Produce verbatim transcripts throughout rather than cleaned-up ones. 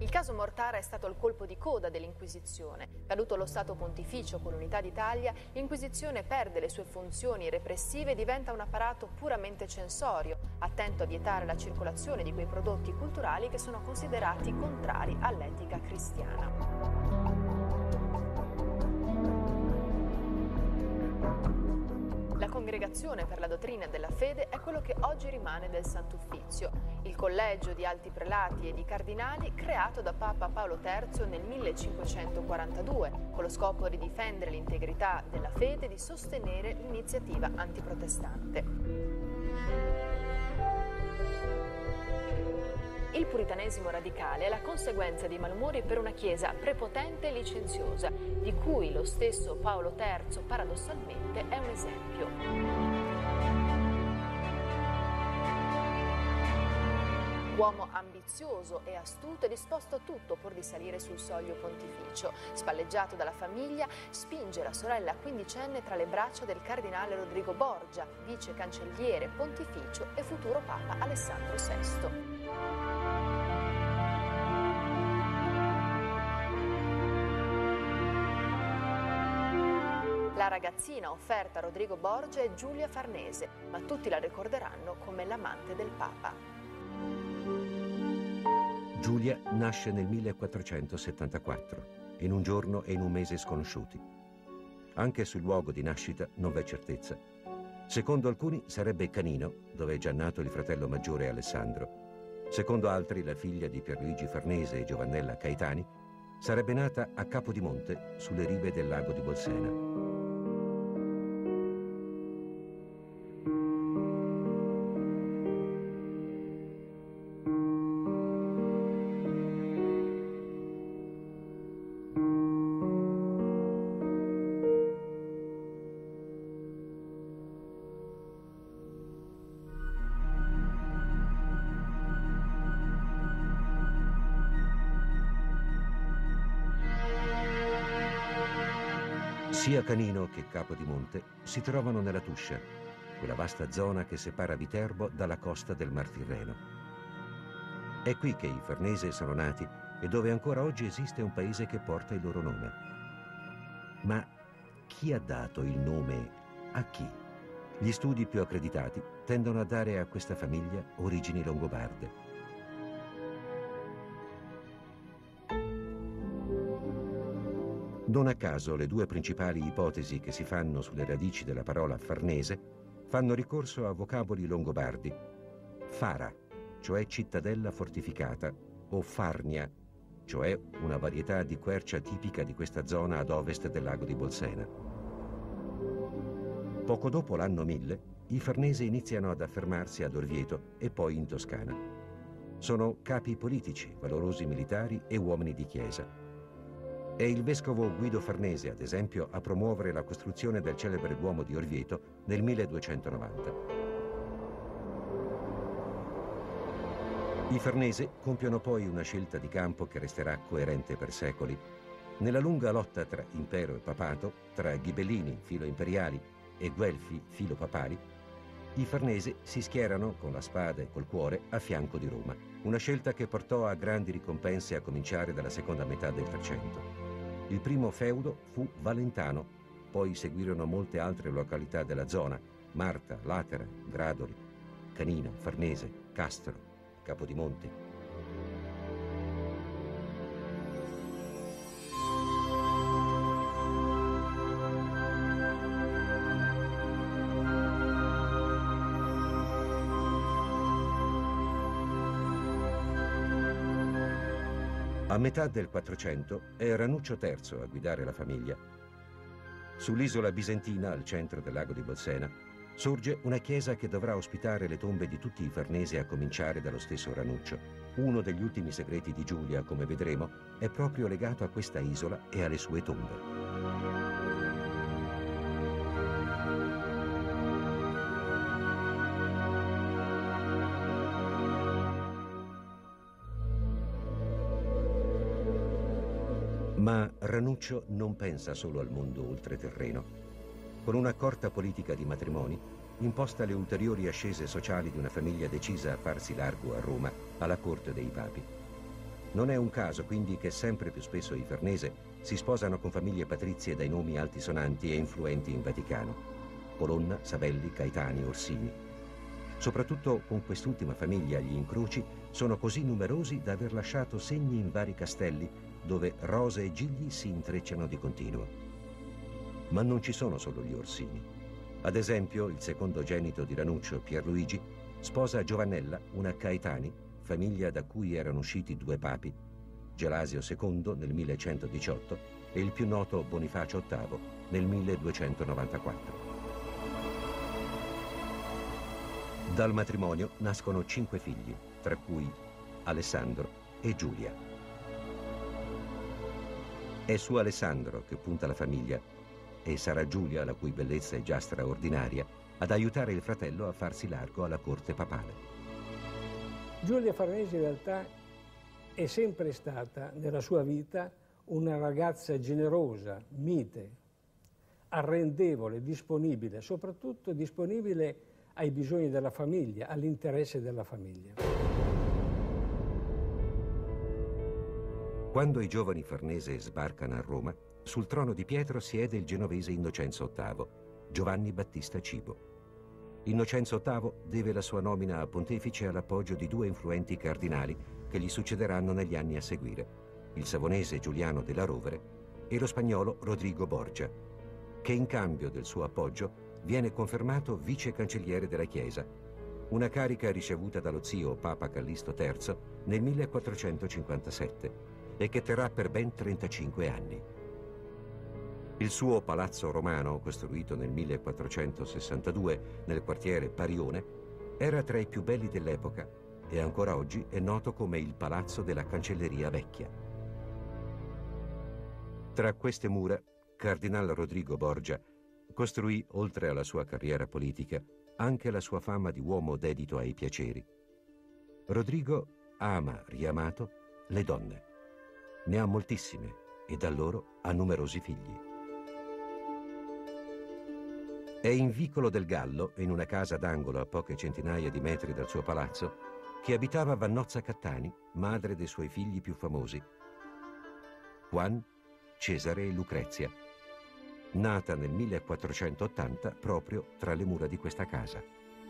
Il caso Mortara è stato il colpo di coda dell'Inquisizione. Caduto lo Stato Pontificio con l'Unità d'Italia, l'Inquisizione perde le sue funzioni repressive e diventa un apparato puramente censorio, attento a vietare la circolazione di quei prodotti culturali che sono considerati contrari all'etica cristiana. La Congregazione per la Dottrina della Fede è quello che oggi rimane del Sant'Uffizio, il collegio di alti prelati e di cardinali creato da Papa Paolo terzo nel millecinquecentoquarantadue, con lo scopo di difendere l'integrità della fede e di sostenere l'iniziativa antiprotestante. Il puritanesimo radicale è la conseguenza di malumori per una Chiesa prepotente e licenziosa, di cui lo stesso Paolo terzo paradossalmente è un esempio. Uomo ambizioso e astuto e disposto a tutto pur di salire sul soglio pontificio. Spalleggiato dalla famiglia, spinge la sorella quindicenne tra le braccia del cardinale Rodrigo Borgia, vice cancelliere pontificio e futuro Papa Alessandro sesto. La ragazzina offerta a Rodrigo Borgia è Giulia Farnese, ma tutti la ricorderanno come l'amante del Papa. Giulia nasce nel millequattrocentosettantaquattro, in un giorno e in un mese sconosciuti. Anche sul luogo di nascita non v'è certezza. Secondo alcuni sarebbe Canino, dove è già nato il fratello maggiore Alessandro. Secondo altri, la figlia di Pierluigi Farnese e Giovannella Caetani sarebbe nata a Capodimonte, sulle rive del lago di Bolsena. Sia Canino che Capodimonte si trovano nella Tuscia, quella vasta zona che separa Viterbo dalla costa del Mar Tirreno. È qui che i Farnese sono nati e dove ancora oggi esiste un paese che porta il loro nome. Ma chi ha dato il nome a chi? Gli studi più accreditati tendono a dare a questa famiglia origini longobarde. Non a caso le due principali ipotesi che si fanno sulle radici della parola farnese fanno ricorso a vocaboli longobardi. Fara, cioè cittadella fortificata, o farnia, cioè una varietà di quercia tipica di questa zona ad ovest del lago di Bolsena. Poco dopo l'anno mille, i Farnese iniziano ad affermarsi ad Orvieto e poi in Toscana. Sono capi politici, valorosi militari e uomini di chiesa. È il vescovo Guido Farnese, ad esempio, a promuovere la costruzione del celebre Duomo di Orvieto nel milleduecentonovanta. I Farnese compiono poi una scelta di campo che resterà coerente per secoli. Nella lunga lotta tra impero e papato, tra ghibellini, filo imperiali, e guelfi, filo papali, i Farnese si schierano con la spada e col cuore a fianco di Roma. Una scelta che portò a grandi ricompense a cominciare dalla seconda metà del Trecento. Il primo feudo fu Valentano, poi seguirono molte altre località della zona: Marta, Latera, Gradoli, Canino, Farnese, Castro, Capodimonte. A metà del Quattrocento è Ranuccio terzo a guidare la famiglia. Sull'isola bisentina, al centro del lago di Bolsena, sorge una chiesa che dovrà ospitare le tombe di tutti i Farnese a cominciare dallo stesso Ranuccio. Uno degli ultimi segreti di Giulia, come vedremo, è proprio legato a questa isola e alle sue tombe. Ma Ranuccio non pensa solo al mondo oltreterreno. Con una accorta politica di matrimoni, imposta le ulteriori ascese sociali di una famiglia decisa a farsi largo a Roma, alla corte dei papi. Non è un caso quindi che sempre più spesso i Farnese si sposano con famiglie patrizie dai nomi altisonanti e influenti in Vaticano: Colonna, Savelli, Caetani, Orsini. Soprattutto con quest'ultima famiglia gli incroci sono così numerosi da aver lasciato segni in vari castelli dove rose e gigli si intrecciano di continuo. Ma non ci sono solo gli Orsini. Ad esempio, il secondogenito di Ranuccio, Pierluigi, sposa Giovannella, una Caetani, famiglia da cui erano usciti due papi, Gelasio secondo nel millecentodiciotto e il più noto Bonifacio ottavo nel milleduecentonovantaquattro. Dal matrimonio nascono cinque figli, tra cui Alessandro e Giulia. È su Alessandro che punta la famiglia e sarà Giulia, la cui bellezza è già straordinaria, ad aiutare il fratello a farsi largo alla corte papale. Giulia Farnese in realtà è sempre stata nella sua vita una ragazza generosa, mite, arrendevole, disponibile, soprattutto disponibile ai bisogni della famiglia, all'interesse della famiglia. Quando i giovani Farnese sbarcano a Roma, sul trono di Pietro siede il genovese Innocenzo ottavo, Giovanni Battista Cibo. Innocenzo ottavo deve la sua nomina a pontefice all'appoggio di due influenti cardinali che gli succederanno negli anni a seguire, il savonese Giuliano della Rovere e lo spagnolo Rodrigo Borgia, che in cambio del suo appoggio viene confermato vice cancelliere della Chiesa, una carica ricevuta dallo zio Papa Callisto terzo nel millequattrocentocinquantasette e che terrà per ben trentacinque anni. Il suo palazzo romano, costruito nel millequattrocentosessantadue nel quartiere Parione, era tra i più belli dell'epoca e ancora oggi è noto come il Palazzo della Cancelleria Vecchia. Tra queste mura, Cardinal Rodrigo Borgia costruì, oltre alla sua carriera politica, anche la sua fama di uomo dedito ai piaceri. Rodrigo ama, riamato, le donne. Ne ha moltissime e da loro ha numerosi figli. È in Vicolo del Gallo, in una casa d'angolo a poche centinaia di metri dal suo palazzo, che abitava Vannozza Cattani, madre dei suoi figli più famosi, Juan, Cesare e Lucrezia, nata nel millequattrocentottanta proprio tra le mura di questa casa.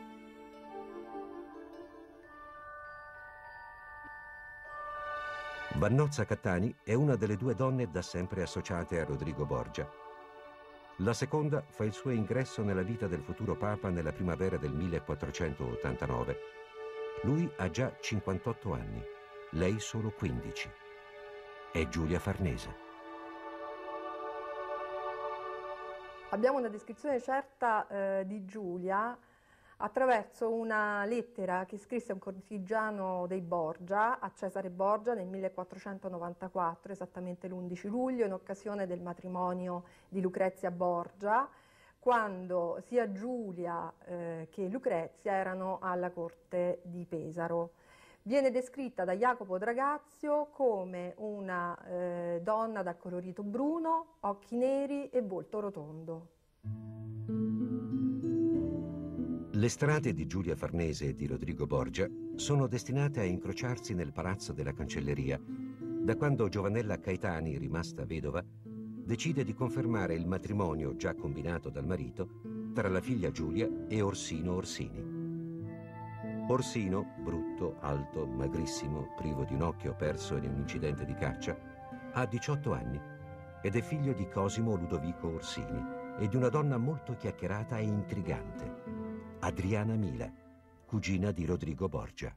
Vannozza Cattani è una delle due donne da sempre associate a Rodrigo Borgia. La seconda fa il suo ingresso nella vita del futuro Papa nella primavera del millequattrocentottantanove. Lui ha già cinquantotto anni, lei solo quindici. È Giulia Farnese. Abbiamo una descrizione certa eh, di Giulia attraverso una lettera che scrisse un cortigiano dei Borgia a Cesare Borgia nel millequattrocentonovantaquattro, esattamente l'undici luglio, in occasione del matrimonio di Lucrezia Borgia, quando sia Giulia eh, che Lucrezia erano alla corte di Pesaro. Viene descritta da Jacopo Dragazio come una eh, donna dal colorito bruno, occhi neri e volto rotondo. Le strade di Giulia Farnese e di Rodrigo Borgia sono destinate a incrociarsi nel Palazzo della Cancelleria, da quando Giovannella Caetani, rimasta vedova, decide di confermare il matrimonio già combinato dal marito tra la figlia Giulia e Orsino Orsini. Orsino, brutto, alto, magrissimo, privo di un occhio perso in un incidente di caccia, ha diciotto anni ed è figlio di Cosimo Ludovico Orsini e di una donna molto chiacchierata e intrigante, Adriana Mila, cugina di Rodrigo Borgia.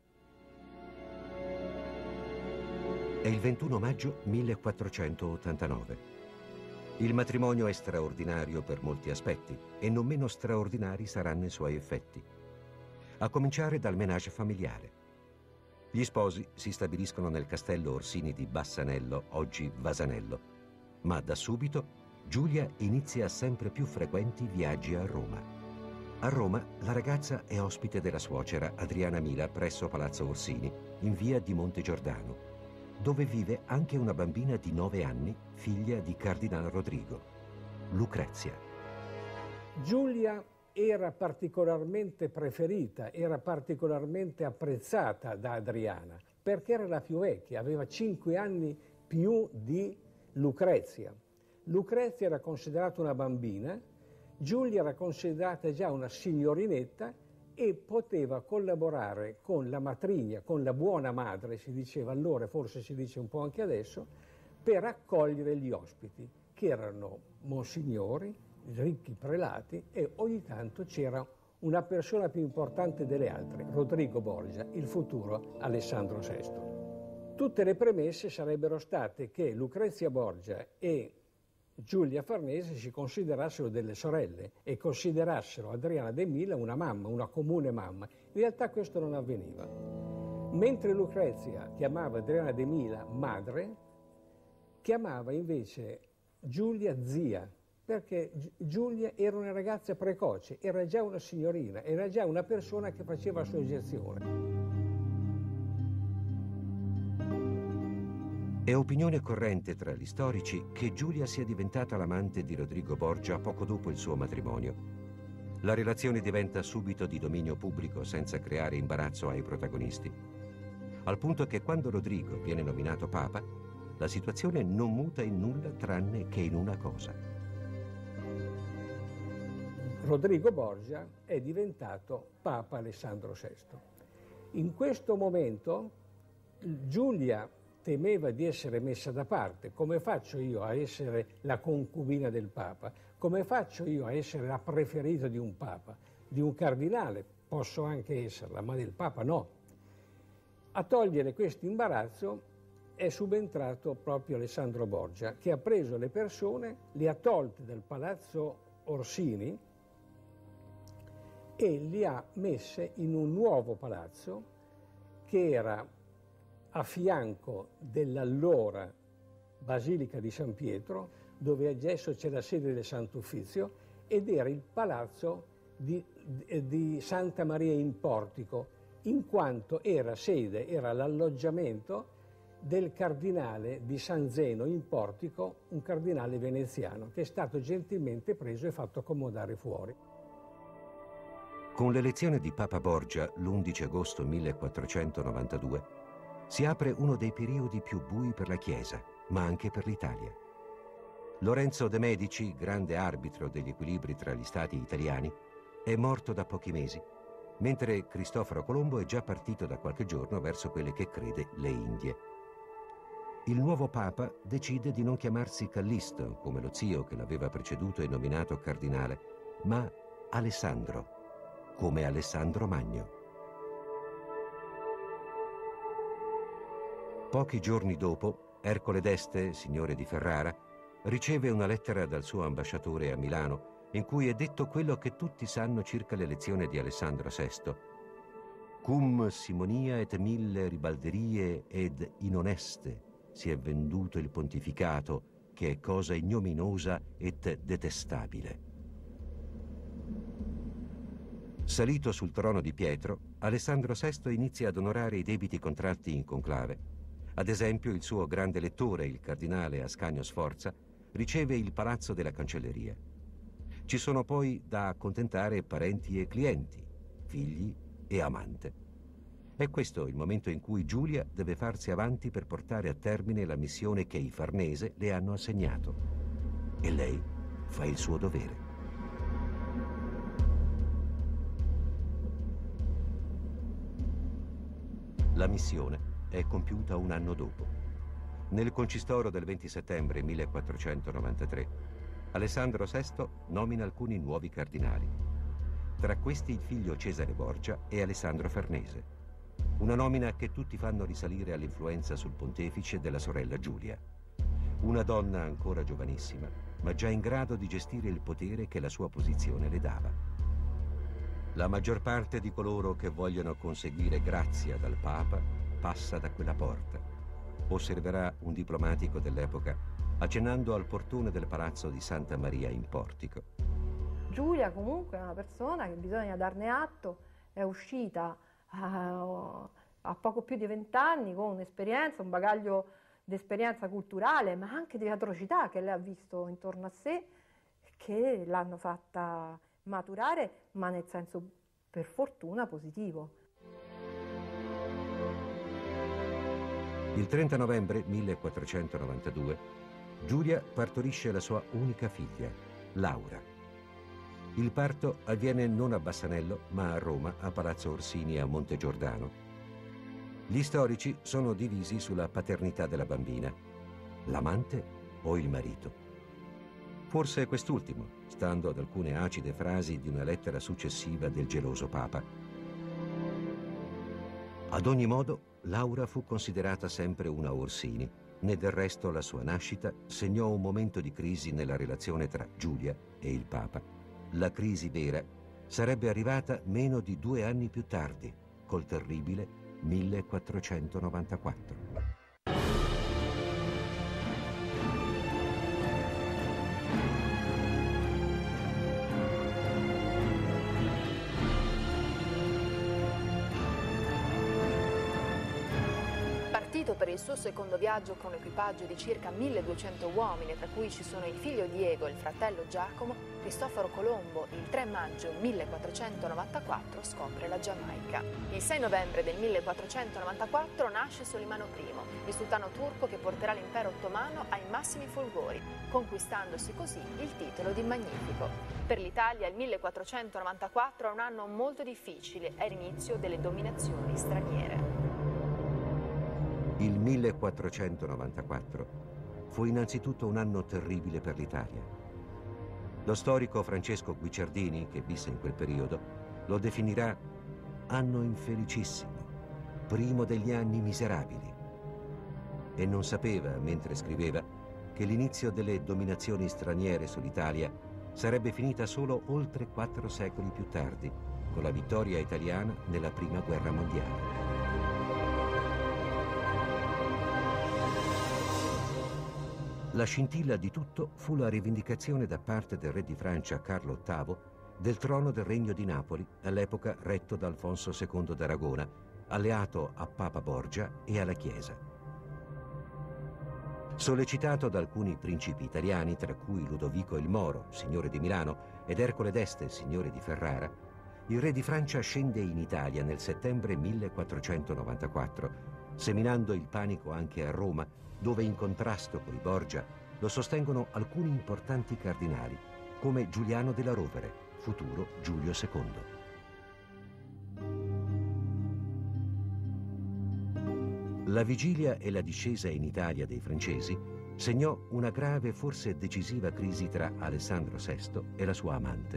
È il ventuno maggio millequattrocentottantanove. Il matrimonio è straordinario per molti aspetti e non meno straordinari saranno i suoi effetti. A cominciare dal ménage familiare. Gli sposi si stabiliscono nel castello Orsini di Bassanello, oggi Vasanello, ma da subito Giulia inizia sempre più frequenti viaggi a Roma. A Roma la ragazza è ospite della suocera Adriana Mila presso Palazzo Orsini, in via di Montegiordano, dove vive anche una bambina di nove anni, figlia di Cardinal Rodrigo, Lucrezia. Giulia era particolarmente preferita, era particolarmente apprezzata da Adriana, perché era la più vecchia, aveva cinque anni più di Lucrezia. Lucrezia era considerata una bambina, Giulia era considerata già una signorinetta e poteva collaborare con la matrigna, con la buona madre, si diceva allora, forse si dice un po' anche adesso, per accogliere gli ospiti, che erano monsignori, ricchi prelati, e ogni tanto c'era una persona più importante delle altre, Rodrigo Borgia, il futuro Alessandro sesto. Tutte le premesse sarebbero state che Lucrezia Borgia e Giulia Farnese si considerassero delle sorelle e considerassero Adriana de Mila una mamma, una comune mamma. In realtà questo non avveniva. Mentre Lucrezia chiamava Adriana de Mila madre, chiamava invece Giulia zia, perché Giulia era una ragazza precoce, era già una signorina, era già una persona che faceva la sua soggezione. È opinione corrente tra gli storici che Giulia sia diventata l'amante di Rodrigo Borgia poco dopo il suo matrimonio. La relazione diventa subito di dominio pubblico senza creare imbarazzo ai protagonisti, al punto che quando Rodrigo viene nominato papa, la situazione non muta in nulla tranne che in una cosa. Rodrigo Borgia è diventato Papa Alessandro sesto. In questo momento Giulia temeva di essere messa da parte. Come faccio io a essere la concubina del Papa? Come faccio io a essere la preferita di un Papa? Di un cardinale posso anche esserla, ma del Papa no. A togliere questo imbarazzo è subentrato proprio Alessandro Borgia, che ha preso le persone, le ha tolte dal Palazzo Orsini e li ha messe in un nuovo palazzo che era a fianco dell'allora Basilica di San Pietro, dove adesso c'è la sede del Sant'Uffizio, ed era il palazzo di, di Santa Maria in Portico, in quanto era sede, era l'alloggiamento del cardinale di San Zeno in Portico, un cardinale veneziano, che è stato gentilmente preso e fatto accomodare fuori. Con l'elezione di Papa Borgia l'undici agosto millequattrocentonovantadue si apre uno dei periodi più bui per la Chiesa, ma anche per l'Italia. Lorenzo de' Medici, grande arbitro degli equilibri tra gli stati italiani, è morto da pochi mesi, mentre Cristoforo Colombo è già partito da qualche giorno verso quelle che crede le Indie. Il nuovo Papa decide di non chiamarsi Callisto, come lo zio che l'aveva preceduto e nominato cardinale, ma Alessandro, come Alessandro Magno. Pochi giorni dopo, Ercole d'Este, signore di Ferrara, riceve una lettera dal suo ambasciatore a Milano in cui è detto quello che tutti sanno circa l'elezione di Alessandro sesto. Cum simonia et mille ribalderie ed inoneste si è venduto il pontificato, che è cosa ignominosa et detestabile. Salito sul trono di Pietro, Alessandro sesto inizia ad onorare i debiti contratti in conclave. Ad esempio, il suo grande lettore, il cardinale Ascanio Sforza, riceve il palazzo della cancelleria. Ci sono poi da accontentare parenti e clienti, figli e amante. È questo il momento in cui Giulia deve farsi avanti per portare a termine la missione che i Farnese le hanno assegnato. E lei fa il suo dovere. La missione è compiuta un anno dopo. Nel concistoro del venti settembre millequattrocentonovantatré, Alessandro sesto nomina alcuni nuovi cardinali. Tra questi il figlio Cesare Borgia e Alessandro Farnese. Una nomina che tutti fanno risalire all'influenza sul pontefice della sorella Giulia. Una donna ancora giovanissima, ma già in grado di gestire il potere che la sua posizione le dava. La maggior parte di coloro che vogliono conseguire grazia dal Papa passa da quella porta, osserverà un diplomatico dell'epoca accennando al portone del palazzo di Santa Maria in Portico. Giulia comunque è una persona che bisogna darne atto, è uscita a, a poco più di vent'anni con un'esperienza, un bagaglio di esperienza culturale, ma anche di atrocità che lei ha visto intorno a sé, che l'hanno fatta maturare, ma nel senso per fortuna positivo. Il trenta novembre millequattrocentonovantadue Giulia partorisce la sua unica figlia, Laura. Il parto avviene non a Bassanello, ma a Roma, a Palazzo Orsini a Montegiordano. Gli storici sono divisi sulla paternità della bambina, l'amante o il marito. Forse quest'ultimo, stando ad alcune acide frasi di una lettera successiva del geloso Papa. Ad ogni modo, Laura fu considerata sempre una Orsini, né del resto la sua nascita segnò un momento di crisi nella relazione tra Giulia e il Papa. La crisi vera sarebbe arrivata meno di due anni più tardi, col terribile millequattrocentonovantaquattro. Per il suo secondo viaggio con un equipaggio di circa milleduecento uomini, tra cui ci sono il figlio Diego e il fratello Giacomo, Cristoforo Colombo il tre maggio millequattrocentonovantaquattro scopre la Giamaica. Il sei novembre del millequattrocentonovantaquattro nasce Solimano primo, il sultano turco che porterà l'impero ottomano ai massimi fulgori, conquistandosi così il titolo di Magnifico. Per l'Italia il millequattrocentonovantaquattro è un anno molto difficile, è l'inizio delle dominazioni straniere. Il millequattrocentonovantaquattro fu innanzitutto un anno terribile per l'Italia. Lo storico Francesco Guicciardini, che visse in quel periodo, lo definirà anno infelicissimo, primo degli anni miserabili. E non sapeva, mentre scriveva, che l'inizio delle dominazioni straniere sull'Italia sarebbe finita solo oltre quattro secoli più tardi, con la vittoria italiana nella Prima Guerra Mondiale. La scintilla di tutto fu la rivendicazione da parte del re di Francia Carlo ottavo del trono del Regno di Napoli, all'epoca retto da Alfonso secondo d'Aragona, alleato a Papa Borgia e alla Chiesa. Sollecitato da alcuni principi italiani, tra cui Ludovico il Moro, signore di Milano, ed Ercole d'Este, signore di Ferrara, il re di Francia scende in Italia nel settembre millequattrocentonovantaquattro, seminando il panico anche a Roma, dove in contrasto con i Borgia lo sostengono alcuni importanti cardinali, come Giuliano della Rovere, futuro Giulio secondo. La vigilia e la discesa in Italia dei francesi segnò una grave, forse decisiva crisi tra Alessandro sesto e la sua amante.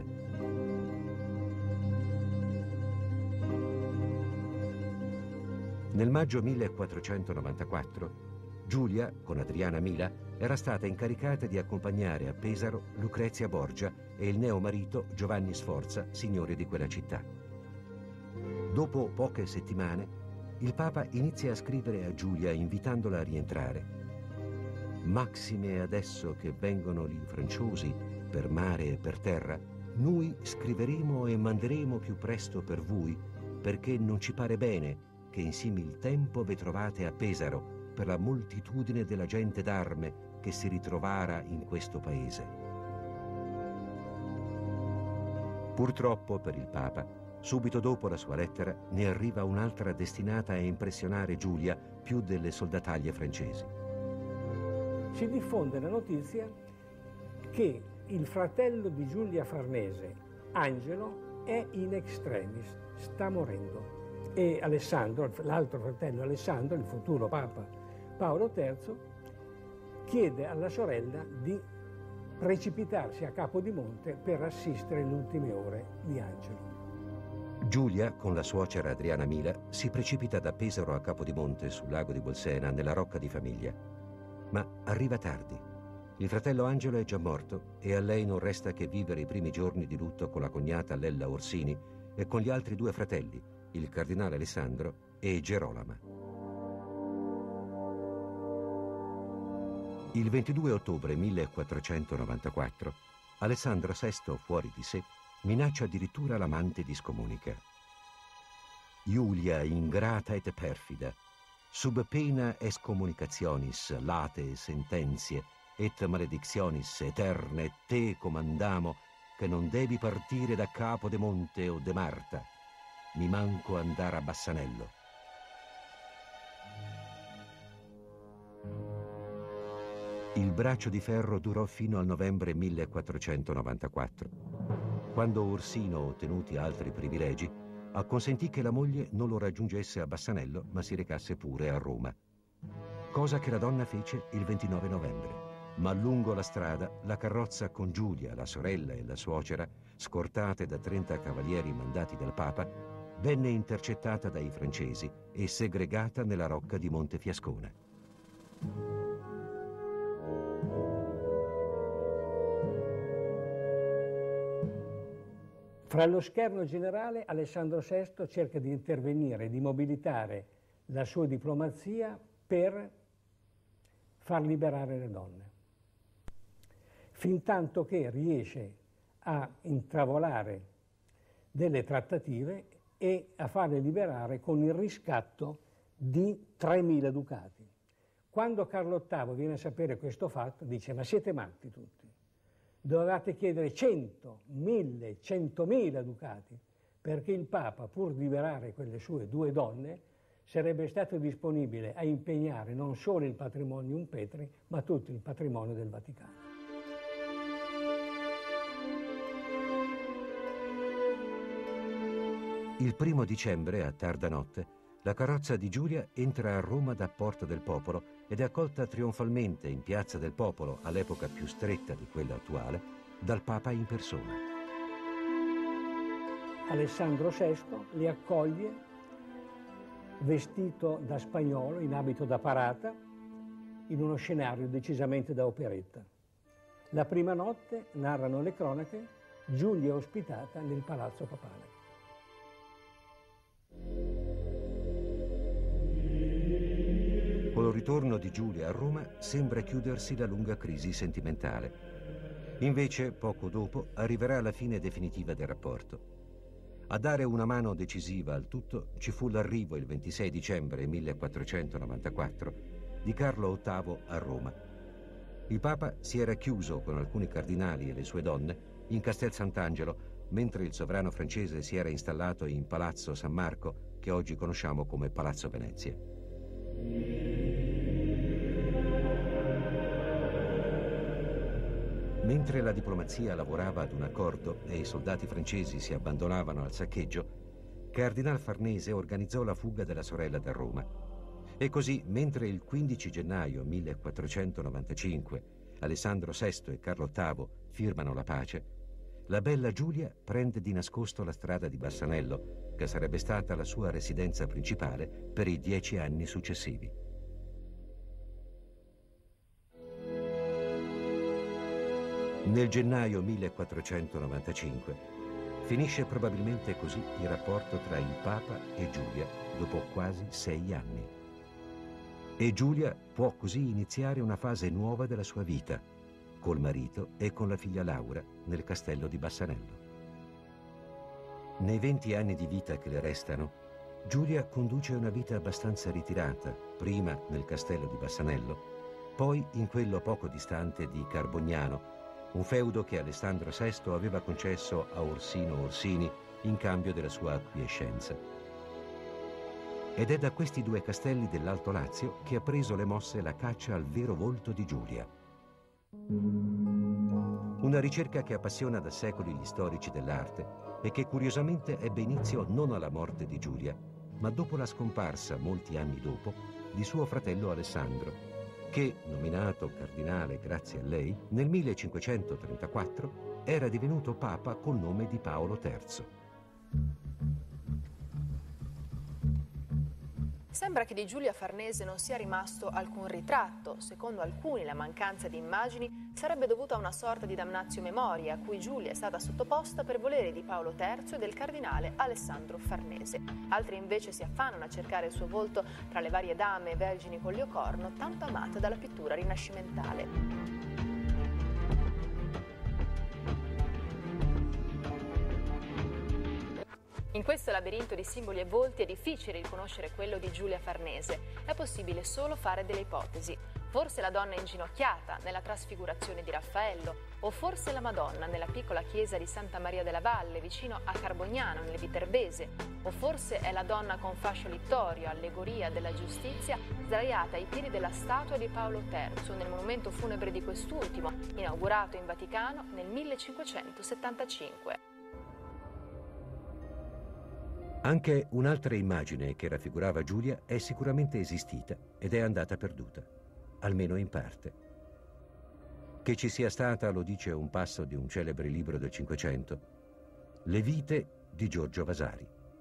Nel maggio millequattrocentonovantaquattro Giulia, con Adriana Mila, era stata incaricata di accompagnare a Pesaro Lucrezia Borgia e il neomarito Giovanni Sforza, signore di quella città. Dopo poche settimane, il Papa inizia a scrivere a Giulia invitandola a rientrare. Maxime adesso che vengono gli franciosi per mare e per terra, noi scriveremo e manderemo più presto per voi, perché non ci pare bene che in simil tempo ve trovate a Pesaro, per la moltitudine della gente d'arme che si ritrovara in questo paese. Purtroppo per il Papa, subito dopo la sua lettera, ne arriva un'altra destinata a impressionare Giulia più delle soldataglie francesi. Si diffonde la notizia che il fratello di Giulia Farnese, Angelo, è in extremis, sta morendo. E Alessandro, l'altro fratello Alessandro, il futuro Papa Paolo terzo, chiede alla sorella di precipitarsi a Capodimonte per assistere le ultime ore di Angelo. Giulia, con la suocera Adriana Mila, si precipita da Pesaro a Capodimonte, sul lago di Bolsena, nella Rocca di Famiglia. Ma arriva tardi. Il fratello Angelo è già morto e a lei non resta che vivere i primi giorni di lutto con la cognata Lella Orsini e con gli altri due fratelli, il cardinale Alessandro e Gerolama. Il ventidue ottobre millequattrocentonovantaquattro, Alessandro sesto, fuori di sé, minaccia addirittura l'amante di scomunica. Iulia, ingrata et perfida, sub pena escomunicationis, late sentenzie, et maledictionis eterne te comandamo, che non devi partire da Capodemonte o de Marta, mi manco andare a Bassanello. Il braccio di ferro durò fino al novembre millequattrocentonovantaquattro, quando Orsino, ottenuti altri privilegi, acconsentì che la moglie non lo raggiungesse a Bassanello, ma si recasse pure a Roma. Cosa che la donna fece il ventinove novembre. Ma lungo la strada, la carrozza con Giulia, la sorella e la suocera, scortate da trenta cavalieri mandati dal Papa, venne intercettata dai francesi e segregata nella rocca di Montefiascona. Fra lo scherno generale, Alessandro sesto cerca di intervenire, di mobilitare la sua diplomazia per far liberare le donne. Fintanto che riesce a intravolare delle trattative e a farle liberare con il riscatto di tremila ducati. Quando Carlo ottavo viene a sapere questo fatto, dice: ma siete matti tutti? Dovevate chiedere cento, mille, centomila ducati, perché il Papa, pur di liberare quelle sue due donne, sarebbe stato disponibile a impegnare non solo il patrimonium Petri, ma tutto il patrimonio del Vaticano. Il primo dicembre, a tarda notte, la carrozza di Giulia entra a Roma da Porta del Popolo ed è accolta trionfalmente in Piazza del Popolo, all'epoca più stretta di quella attuale, dal Papa in persona. Alessandro sesto li accoglie vestito da spagnolo, in abito da parata, in uno scenario decisamente da operetta. La prima notte, narrano le cronache, Giulia è ospitata nel Palazzo Papale. Col ritorno di Giulia a Roma sembra chiudersi la lunga crisi sentimentale. Invece, poco dopo, arriverà la fine definitiva del rapporto. A dare una mano decisiva al tutto ci fu l'arrivo il ventisei dicembre millequattrocentonovantaquattro di Carlo ottavo a Roma. Il Papa si era chiuso con alcuni cardinali e le sue donne in Castel Sant'Angelo, mentre il sovrano francese si era installato in Palazzo San Marco, che oggi conosciamo come Palazzo Venezia. Mentre la diplomazia lavorava ad un accordo e i soldati francesi si abbandonavano al saccheggio, Cardinal Farnese organizzò la fuga della sorella da Roma. E così, mentre il quindici gennaio millequattrocentonovantacinque Alessandro sesto e Carlo ottavo firmano la pace, la bella Giulia prende di nascosto la strada di Bassanello, che sarebbe stata la sua residenza principale per i dieci anni successivi. Nel gennaio millequattrocentonovantacinque finisce probabilmente così il rapporto tra il Papa e Giulia dopo quasi sei anni. E Giulia può così iniziare una fase nuova della sua vita, col marito e con la figlia Laura nel castello di Bassanello. Nei venti anni di vita che le restano, Giulia conduce una vita abbastanza ritirata, prima nel castello di Bassanello, poi in quello poco distante di Carbognano, un feudo che Alessandro sesto aveva concesso a Orsino Orsini in cambio della sua acquiescenza. Ed è da questi due castelli dell'Alto Lazio che ha preso le mosse la caccia al vero volto di Giulia. Una ricerca che appassiona da secoli gli storici dell'arte e che curiosamente ebbe inizio non alla morte di Giulia, ma dopo la scomparsa, molti anni dopo, di suo fratello Alessandro, che, nominato cardinale grazie a lei, nel millecinquecentotrentaquattro era divenuto papa col nome di Paolo terzo. Sembra che di Giulia Farnese non sia rimasto alcun ritratto. Secondo alcuni la mancanza di immagini sarebbe dovuta a una sorta di damnatio memoria a cui Giulia è stata sottoposta per volere di Paolo terzo e del cardinale Alessandro Farnese. Altri invece si affannano a cercare il suo volto tra le varie dame e vergini con Liocorno, tanto amate dalla pittura rinascimentale. In questo labirinto di simboli e volti è difficile riconoscere quello di Giulia Farnese. È possibile solo fare delle ipotesi. Forse la donna inginocchiata nella trasfigurazione di Raffaello, o forse la Madonna nella piccola chiesa di Santa Maria della Valle, vicino a Carbognano, nel Viterbese, o forse è la donna con fascio littorio, allegoria della giustizia, sdraiata ai piedi della statua di Paolo terzo nel monumento funebre di quest'ultimo, inaugurato in Vaticano nel millecinquecentosettantacinque. Anche un'altra immagine che raffigurava Giulia è sicuramente esistita ed è andata perduta, almeno in parte. Che ci sia stata lo dice un passo di un celebre libro del Cinquecento, Le vite di Giorgio Vasari.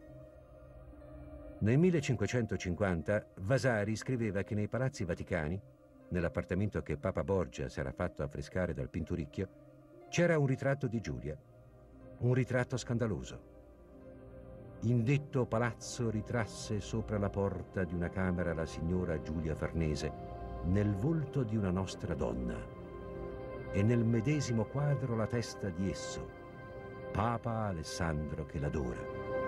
Nel millecinquecentocinquanta Vasari scriveva che nei palazzi vaticani, nell'appartamento che Papa Borgia si era fatto affrescare dal Pinturicchio, c'era un ritratto di Giulia, un ritratto scandaloso. In detto palazzo ritrasse sopra la porta di una camera la signora Giulia Farnese, nel volto di una nostra donna, e nel medesimo quadro la testa di esso, Papa Alessandro che l'adora.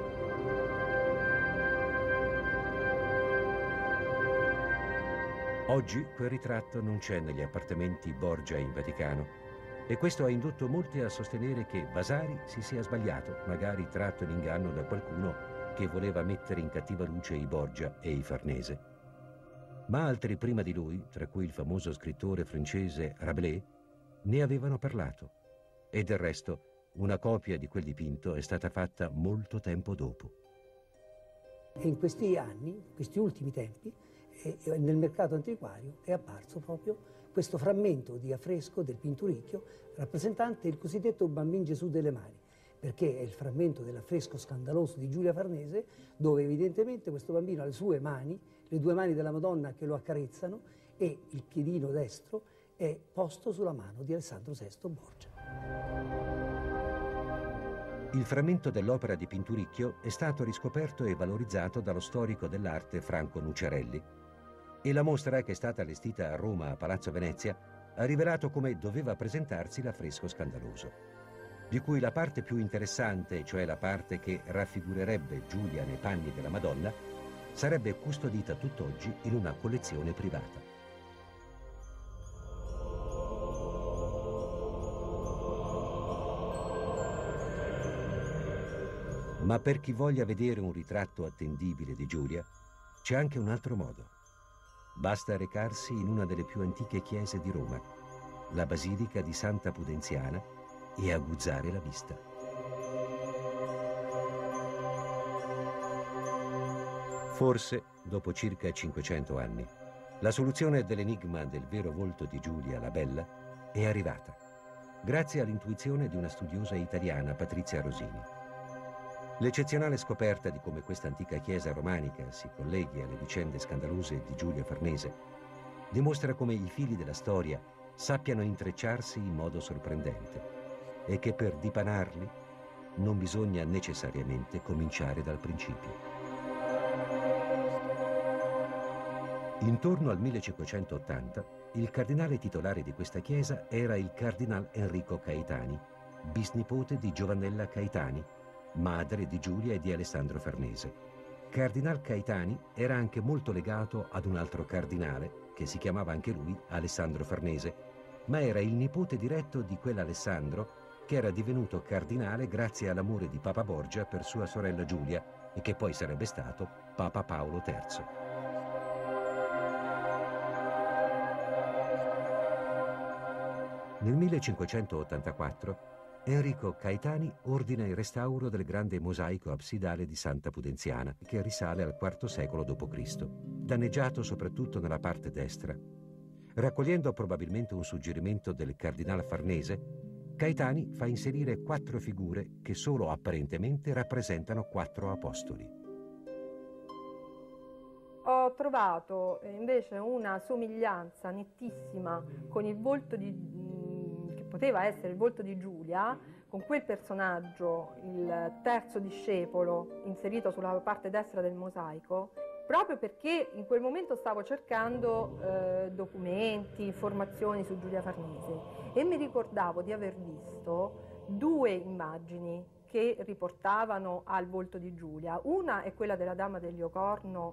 Oggi quel ritratto non c'è negli appartamenti Borgia in Vaticano, e questo ha indotto molti a sostenere che Vasari si sia sbagliato, magari tratto in inganno da qualcuno che voleva mettere in cattiva luce i Borgia e i Farnese. Ma altri prima di lui, tra cui il famoso scrittore francese Rabelais, ne avevano parlato, e del resto una copia di quel dipinto è stata fatta molto tempo dopo. E in questi anni, questi ultimi tempi, eh, nel mercato antiquario è apparso proprio questo frammento di affresco del Pinturicchio rappresentante il cosiddetto Bambin Gesù delle mani, perché è il frammento dell'affresco scandaloso di Giulia Farnese, dove evidentemente questo bambino ha le sue mani, le due mani della Madonna che lo accarezzano, e il piedino destro è posto sulla mano di Alessandro sesto Borgia. Il frammento dell'opera di Pinturicchio è stato riscoperto e valorizzato dallo storico dell'arte Franco Nucciarelli, e la mostra, che è stata allestita a Roma a Palazzo Venezia, ha rivelato come doveva presentarsi l'affresco scandaloso, di cui la parte più interessante, cioè la parte che raffigurerebbe Giulia nei panni della Madonna, sarebbe custodita tutt'oggi in una collezione privata. Ma per chi voglia vedere un ritratto attendibile di Giulia, c'è anche un altro modo. Basta recarsi in una delle più antiche chiese di Roma, la Basilica di Santa Pudenziana, e aguzzare la vista. Forse, dopo circa cinquecento anni, la soluzione dell'enigma del vero volto di Giulia la Bella è arrivata, grazie all'intuizione di una studiosa italiana, Patrizia Rosini. L'eccezionale scoperta di come questa antica chiesa romanica si colleghi alle vicende scandalose di Giulia Farnese dimostra come i fili della storia sappiano intrecciarsi in modo sorprendente e che per dipanarli non bisogna necessariamente cominciare dal principio. Intorno al millecinquecentottanta, il cardinale titolare di questa chiesa era il cardinal Enrico Caetani, bisnipote di Giovannella Caetani, madre di Giulia e di Alessandro Farnese. Cardinal Caetani era anche molto legato ad un altro cardinale, che si chiamava anche lui Alessandro Farnese, ma era il nipote diretto di quell'Alessandro che era divenuto cardinale grazie all'amore di Papa Borgia per sua sorella Giulia e che poi sarebbe stato Papa Paolo terzo. Nel millecinquecentottantaquattro Enrico Caetani ordina il restauro del grande mosaico absidale di Santa Pudenziana, che risale al quarto secolo dopo Cristo, danneggiato soprattutto nella parte destra. Raccogliendo probabilmente un suggerimento del cardinale Farnese, Caetani fa inserire quattro figure che solo apparentemente rappresentano quattro apostoli. Ho trovato invece una somiglianza nettissima con il volto di poteva essere il volto di Giulia, con quel personaggio, il terzo discepolo, inserito sulla parte destra del mosaico, proprio perché in quel momento stavo cercando eh, documenti, informazioni su Giulia Farnese e mi ricordavo di aver visto due immagini che riportavano al volto di Giulia. Una è quella della Dama del Liocorno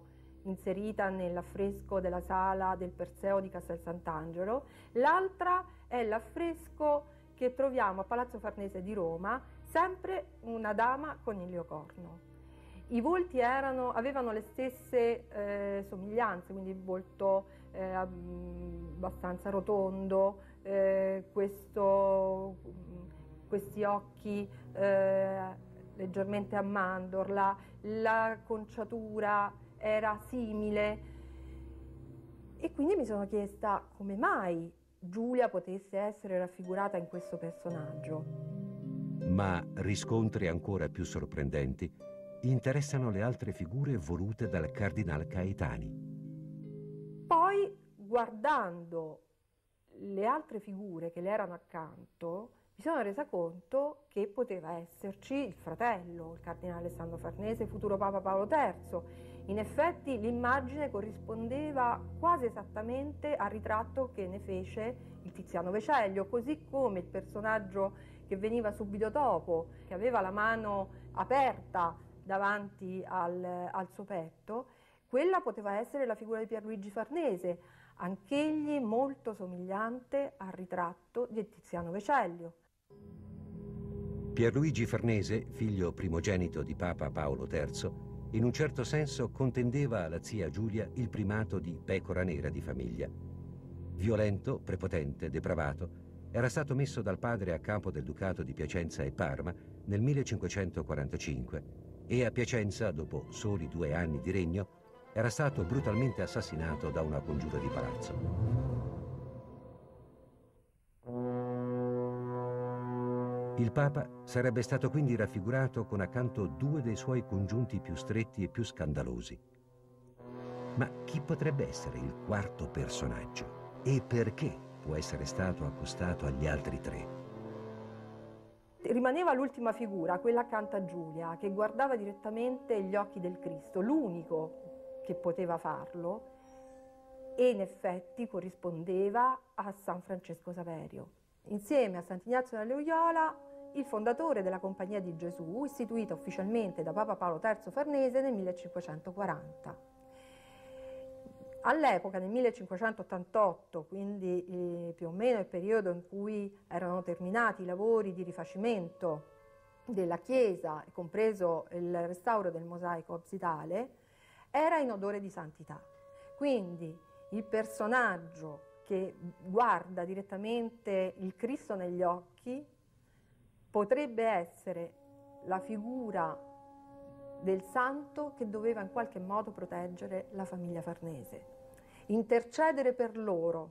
inserita nell'affresco della sala del Perseo di Castel Sant'Angelo, l'altra è l'affresco che troviamo a Palazzo Farnese di Roma, sempre una dama con il leocorno. I volti erano, avevano le stesse eh, somiglianze, quindi il volto eh, abbastanza rotondo, eh, questo, questi occhi eh, leggermente a mandorla, la conciatura era simile, e quindi mi sono chiesta come mai Giulia potesse essere raffigurata in questo personaggio. Ma riscontri ancora più sorprendenti interessano le altre figure volute dal cardinal Caetani. Poi, guardando le altre figure che le erano accanto, mi sono resa conto che poteva esserci il fratello, il cardinale Alessandro Farnese, futuro Papa Paolo terzo. In effetti l'immagine corrispondeva quasi esattamente al ritratto che ne fece il Tiziano Vecellio, così come il personaggio che veniva subito dopo, che aveva la mano aperta davanti al, al suo petto, quella poteva essere la figura di Pierluigi Farnese, anch'egli molto somigliante al ritratto di Tiziano Vecellio. Pierluigi Farnese, figlio primogenito di Papa Paolo terzo, in un certo senso contendeva alla zia Giulia il primato di pecora nera di famiglia. Violento, prepotente, depravato, era stato messo dal padre a capo del Ducato di Piacenza e Parma nel millecinquecentoquarantacinque e a Piacenza, dopo soli due anni di regno, era stato brutalmente assassinato da una congiura di palazzo. Il Papa sarebbe stato quindi raffigurato con accanto due dei suoi congiunti più stretti e più scandalosi. Ma chi potrebbe essere il quarto personaggio? E perché può essere stato accostato agli altri tre? Rimaneva l'ultima figura, quella accanto a Giulia, che guardava direttamente gli occhi del Cristo, l'unico che poteva farlo, e in effetti corrispondeva a San Francesco Saverio. Insieme a Sant'Ignazio da Loyola, il fondatore della Compagnia di Gesù, istituita ufficialmente da Papa Paolo terzo Farnese nel millecinquecentoquaranta. All'epoca, nel millecinquecentottantotto, quindi eh, più o meno il periodo in cui erano terminati i lavori di rifacimento della chiesa, compreso il restauro del mosaico absidale, era in odore di santità. Quindi il personaggio che guarda direttamente il Cristo negli occhi potrebbe essere la figura del santo che doveva in qualche modo proteggere la famiglia Farnese, intercedere per loro.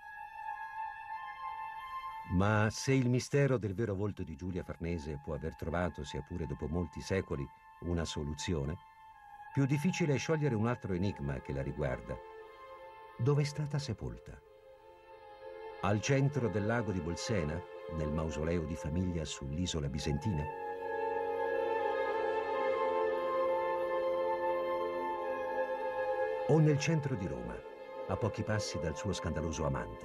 Ma se il mistero del vero volto di Giulia Farnese può aver trovato, sia pure dopo molti secoli, una soluzione, più difficile è sciogliere un altro enigma che la riguarda. Dove è stata sepolta? Al centro del lago di Bolsena, nel mausoleo di famiglia sull'isola bisentina? O nel centro di Roma, a pochi passi dal suo scandaloso amante?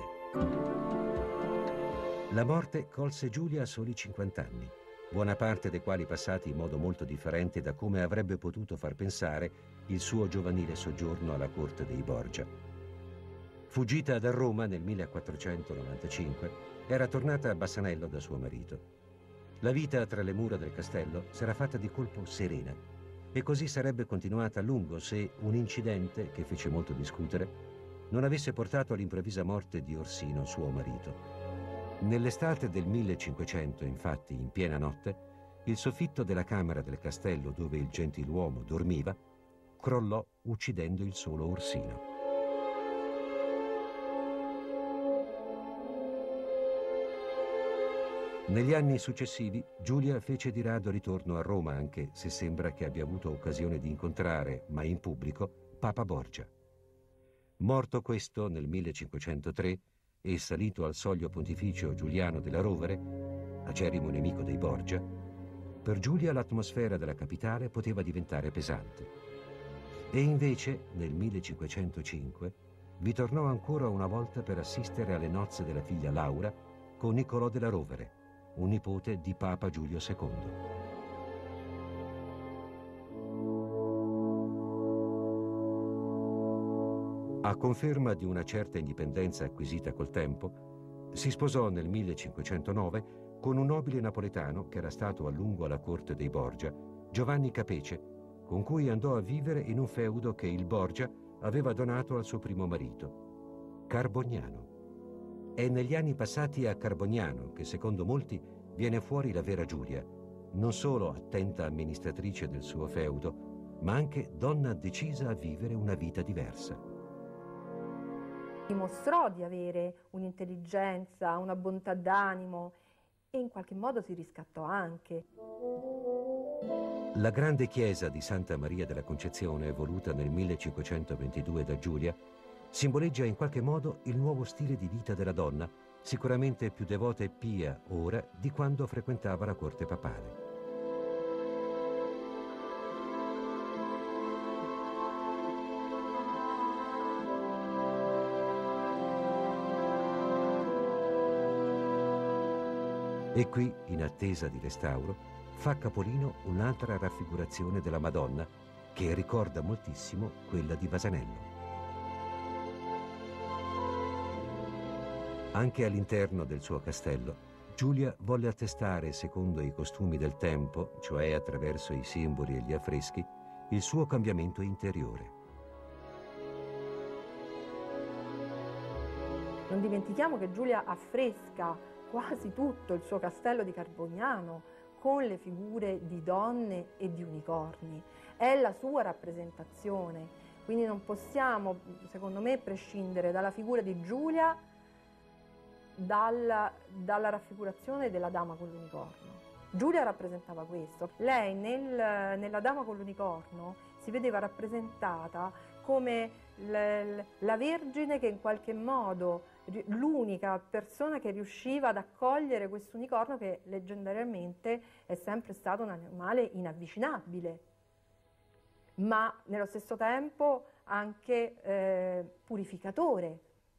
La morte colse Giulia a soli cinquanta anni, buona parte dei quali passati in modo molto differente da come avrebbe potuto far pensare il suo giovanile soggiorno alla corte dei Borgia. Fuggita da Roma nel millequattrocentonovantacinque, era tornata a Bassanello da suo marito. La vita tra le mura del castello s'era fatta di colpo serena e così sarebbe continuata a lungo se un incidente, che fece molto discutere, non avesse portato all'improvvisa morte di Orsino, suo marito. Nell'estate del millecinquecento, infatti, in piena notte, il soffitto della camera del castello dove il gentiluomo dormiva crollò uccidendo il solo Orsino. Negli anni successivi Giulia fece di rado ritorno a Roma, anche se sembra che abbia avuto occasione di incontrare, ma in pubblico, Papa Borgia. Morto questo nel millecinquecentotre e salito al soglio pontificio Giuliano della Rovere, acerrimo nemico dei Borgia, per Giulia l'atmosfera della capitale poteva diventare pesante. E invece, nel millecinquecentocinque, vi tornò ancora una volta per assistere alle nozze della figlia Laura con Niccolò della Rovere, un nipote di Papa Giulio secondo. A conferma di una certa indipendenza acquisita col tempo, si sposò nel millecinquecentonove con un nobile napoletano che era stato a lungo alla corte dei Borgia, Giovanni Capece, con cui andò a vivere in un feudo che il Borgia aveva donato al suo primo marito, Carbognano. È negli anni passati a Carbognano che, secondo molti, viene fuori la vera Giulia, non solo attenta amministratrice del suo feudo, ma anche donna decisa a vivere una vita diversa. Dimostrò di avere un'intelligenza, una bontà d'animo e in qualche modo si riscattò anche. La grande chiesa di Santa Maria della Concezione, voluta nel millecinquecentoventidue da Giulia, simboleggia in qualche modo il nuovo stile di vita della donna, sicuramente più devota e pia ora di quando frequentava la corte papale. E qui, in attesa di restauro, fa capolino un'altra raffigurazione della Madonna che ricorda moltissimo quella di Vasanello. Anche all'interno del suo castello, Giulia volle attestare, secondo i costumi del tempo, cioè attraverso i simboli e gli affreschi, il suo cambiamento interiore. Non dimentichiamo che Giulia affresca quasi tutto il suo castello di Carbognano con le figure di donne e di unicorni. È la sua rappresentazione, quindi non possiamo, secondo me, prescindere dalla figura di Giulia dalla, dalla raffigurazione della dama con l'unicorno. Giulia rappresentava questo. Lei nel, nella dama con l'unicorno si vedeva rappresentata come l, la Vergine che in qualche modo, l'unica persona che riusciva ad accogliere questo unicorno che leggendariamente è sempre stato un animale inavvicinabile, ma nello stesso tempo anche eh, purificatore.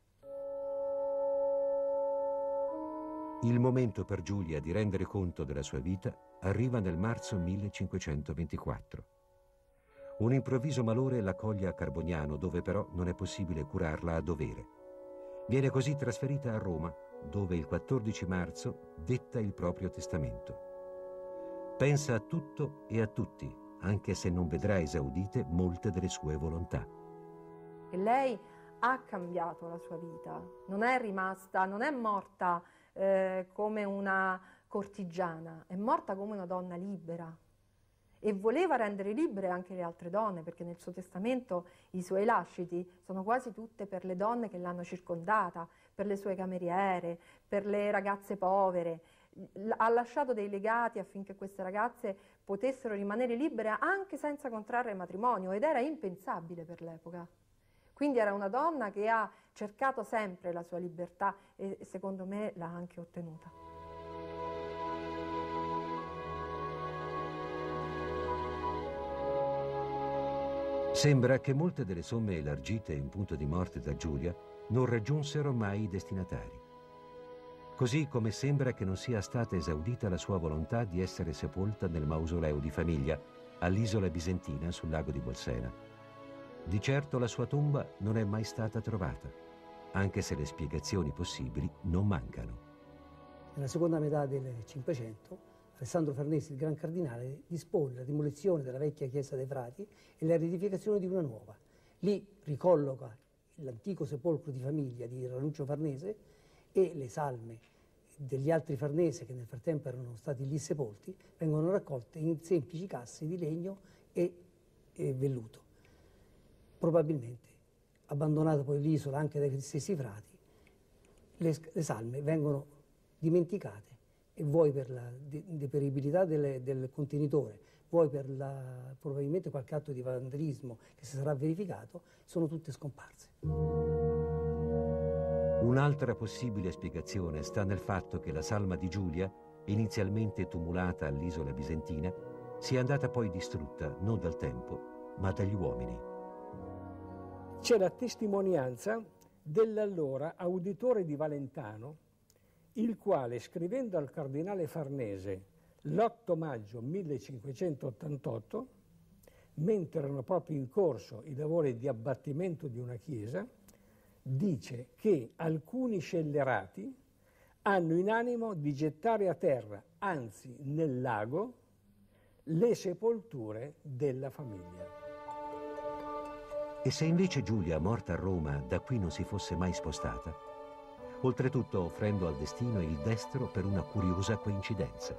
Il momento per Giulia di rendere conto della sua vita arriva nel marzo millecinquecentoventiquattro. Un improvviso malore la coglie a Carbognano, dove però non è possibile curarla a dovere. Viene così trasferita a Roma, dove il quattordici marzo detta il proprio testamento. Pensa a tutto e a tutti, anche se non vedrà esaudite molte delle sue volontà. E lei ha cambiato la sua vita, non è rimasta, non è morta eh, come una cortigiana, è morta come una donna libera. E voleva rendere libere anche le altre donne, perché nel suo testamento i suoi lasciti sono quasi tutte per le donne che l'hanno circondata, per le sue cameriere, per le ragazze povere. Ha lasciato dei legati affinché queste ragazze potessero rimanere libere anche senza contrarre matrimonio, ed era impensabile per l'epoca. Quindi era una donna che ha cercato sempre la sua libertà e secondo me l'ha anche ottenuta. Sembra che molte delle somme elargite in punto di morte da Giulia non raggiunsero mai i destinatari. Così come sembra che non sia stata esaudita la sua volontà di essere sepolta nel mausoleo di famiglia all'isola bisentina sul lago di Bolsena. Di certo la sua tomba non è mai stata trovata, anche se le spiegazioni possibili non mancano. Nella seconda metà del Cinquecento Alessandro Farnese, il Gran Cardinale, dispone la demolizione della vecchia chiesa dei Frati e la riedificazione di una nuova. Lì ricolloca l'antico sepolcro di famiglia di Ranuccio Farnese e le salme degli altri Farnese che nel frattempo erano stati lì sepolti vengono raccolte in semplici casse di legno e, e velluto. Probabilmente, abbandonata poi l'isola anche dai stessi frati, le, le salme vengono dimenticate, e vuoi per la deperibilità del, del contenitore, vuoi per la, probabilmente qualche atto di vandalismo che si sarà verificato, sono tutte scomparse. Un'altra possibile spiegazione sta nel fatto che la salma di Giulia, inizialmente tumulata all'isola bisentina, sia andata poi distrutta non dal tempo, ma dagli uomini. C'è la testimonianza dell'allora auditore di Valentano, il quale, scrivendo al cardinale Farnese l'otto maggio millecinquecentottantotto, mentre erano proprio in corso i lavori di abbattimento di una chiesa, dice che alcuni scellerati hanno in animo di gettare a terra, anzi nel lago, le sepolture della famiglia. E se invece Giulia, morta a Roma, da qui non si fosse mai spostata? Oltretutto offrendo al destino il destro per una curiosa coincidenza.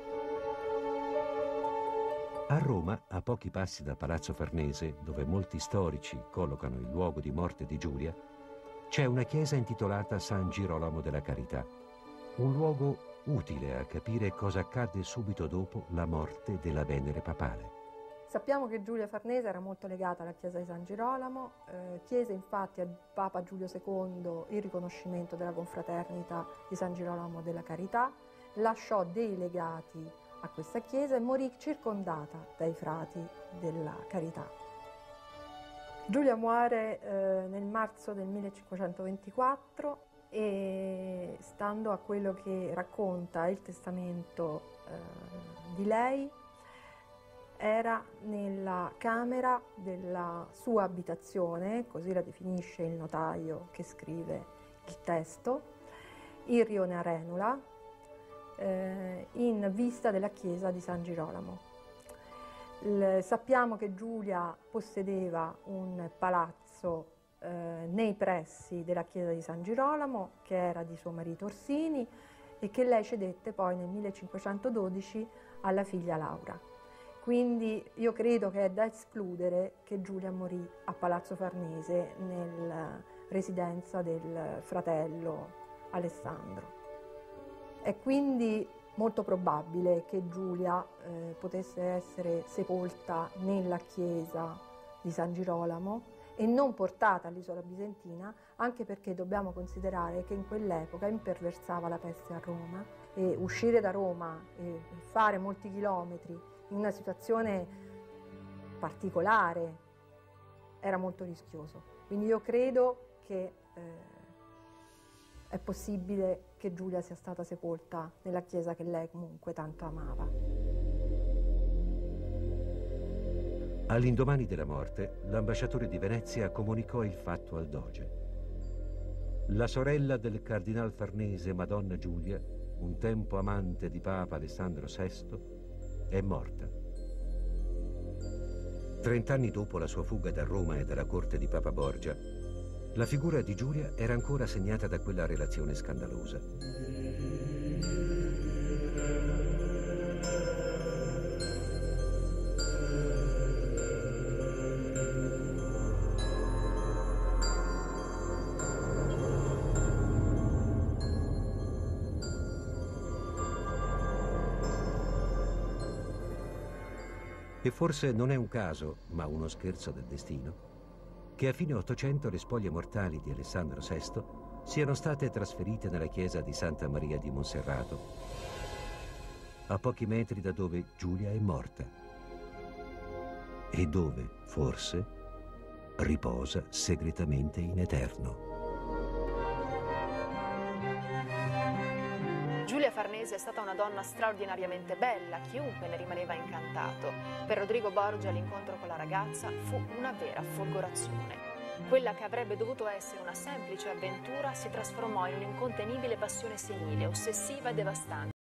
A Roma, a pochi passi da Palazzo Farnese, dove molti storici collocano il luogo di morte di Giulia, c'è una chiesa intitolata San Girolamo della Carità, un luogo utile a capire cosa accadde subito dopo la morte della Venere papale. Sappiamo che Giulia Farnese era molto legata alla chiesa di San Girolamo, eh, chiese infatti al Papa Giulio secondo il riconoscimento della confraternita di San Girolamo della Carità, lasciò dei legati a questa chiesa e morì circondata dai frati della Carità. Giulia muore eh, nel marzo del millecinquecentoventiquattro e, stando a quello che racconta il testamento eh, di lei, era nella camera della sua abitazione, così la definisce il notaio che scrive il testo, in Rione Arenula, eh, in vista della chiesa di San Girolamo. Il, sappiamo che Giulia possedeva un palazzo eh, nei pressi della chiesa di San Girolamo, che era di suo marito Orsini, e che lei cedette poi nel millecinquecentododici alla figlia Laura. Quindi io credo che è da escludere che Giulia morì a Palazzo Farnese, nella residenza del fratello Alessandro. È quindi molto probabile che Giulia eh, potesse essere sepolta nella chiesa di San Girolamo e non portata all'isola bisentina, anche perché dobbiamo considerare che in quell'epoca imperversava la peste a Roma e uscire da Roma e fare molti chilometri in una situazione particolare era molto rischioso. Quindi io credo che eh, è possibile che Giulia sia stata sepolta nella chiesa che lei comunque tanto amava. All'indomani della morte, l'ambasciatore di Venezia comunicò il fatto al doge. La sorella del cardinal Farnese, Madonna Giulia, un tempo amante di Papa Alessandro sesto, è morta. Trent'anni dopo la sua fuga da Roma e dalla corte di Papa Borgia, la figura di Giulia era ancora segnata da quella relazione scandalosa. E forse non è un caso, ma uno scherzo del destino, che a fine Ottocento le spoglie mortali di Alessandro sesto siano state trasferite nella chiesa di Santa Maria di Monserrato, a pochi metri da dove Giulia è morta e dove, forse, riposa segretamente in eterno. Giulia Farnese è stata una donna straordinariamente bella, chiunque ne rimaneva incantato. Per Rodrigo Borgia l'incontro con la ragazza fu una vera folgorazione. Quella che avrebbe dovuto essere una semplice avventura si trasformò in un'incontenibile passione senile, ossessiva e devastante.